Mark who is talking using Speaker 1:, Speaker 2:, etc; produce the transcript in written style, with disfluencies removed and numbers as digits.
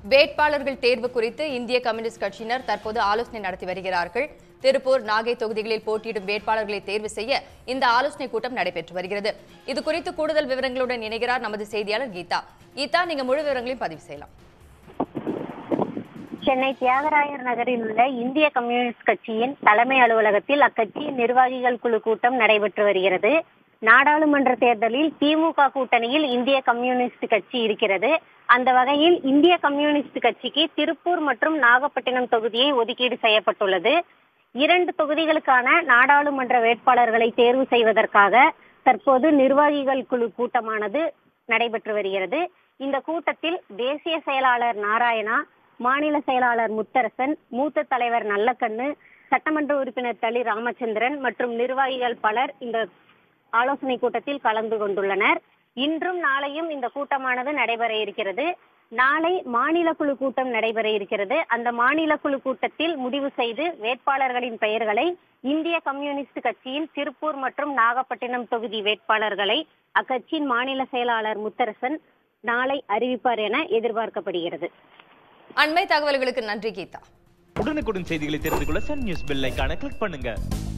Speaker 1: வேட்பாளர்கள் தேர்வு குறித்து இந்திய கம்யூனிஸ்ட் கட்சியினர் தற்போது ஆலோசனை நடத்தி வருகிறார்கள். திருப்பூர், நாகை தொகுதிகளில் போட்டியிடும் வேட்பாளர்களை தேர்வு செய்ய இந்த ஆலோசனை கூட்டம் நடைபெற்று வருகிறது. இது குறித்து கூடுதல் விவரங்களுடன் இணைகிறார் நமது செய்தியாளர் கீதா. கீதா, நீங்க முழு விவரங்களையும் பதிவு செய்யலாம்.
Speaker 2: சென்னை தியாகராயர் நகரில் உள்ள இந்திய கம்யூனிஸ்ட் கட்சியின் தலைமை அலுவலகத்தில் அக்கட்சியின் நிர்வாகிகள் குழு கூட்டம் நடைபெற்று வருகிறது. நாடாளுமன்ற தேர்தலில் திமுக கூட்டணியில் இந்திய கம்யூனிஸ்ட் கட்சி இருக்கிறது. அந்த வகையில் இந்திய கம்யூனிஸ்ட் கட்சிக்கு திருப்பூர் மற்றும் நாகப்பட்டினம் தொகுதியை ஒதுக்கீடு செய்யப்பட்டுள்ளது. 2 தொகுதிகளுக்கான நாடாளுமன்ற வேட்பாளர்களை தேர்வு செய்வதற்காக தற்போது நிர்வாகிகள் குழு கூட்டமானது நடைபெற்று வருகிறது. இந்த கூட்டத்தில் தேசிய செயலாளர் நாராயணா, மாநில செயலாளர் முத்தரசன், மூத்த தலைவர் நல்லக்கண்ணு, சட்டமன்ற உறுப்பினர் தளி ராமச்சந்திரன் மற்றும் நிர்வாகிகள் பலர் இந்த ஆலோசனை கூட்டத்தில் கலந்து கொண்டுள்ளனர். இன்றும் நாளையும் இந்த கூட்டமானது நடைபெற இருக்கிறது. நாளை மாநில குழு கூட்டம் நடைபெற இருக்கிறது. அந்த மாநில குழு கூட்டத்தில் முடிவு செய்து வேட்பாளர்களின் பெயர்களை இந்திய கம்யூனிஸ்ட் கட்சியின் திருப்பூர் மற்றும் நாகப்பட்டினம் தொகுதி வேட்பாளர்களை அக்கட்சியின் மாநில செயலாளர் முத்தரசன் நாளை அறிவிப்பார் என எதிர்பார்க்கப்படுகிறது.
Speaker 1: அண்மை தகவல்களுக்கு நன்றி கீதா.
Speaker 3: உடனுக்குடன் செய்திகளை தெரிந்து கொள்ள சன் நியூஸ் பெல் ஐகானை கிளிக் பண்ணுங்க.